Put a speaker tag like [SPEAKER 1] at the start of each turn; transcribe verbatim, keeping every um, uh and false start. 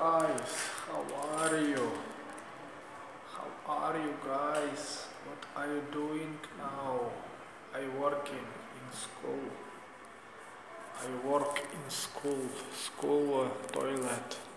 [SPEAKER 1] guys, how are you? How are you guys? What are you doing now? I working in school. I work in school, school uh, toilet.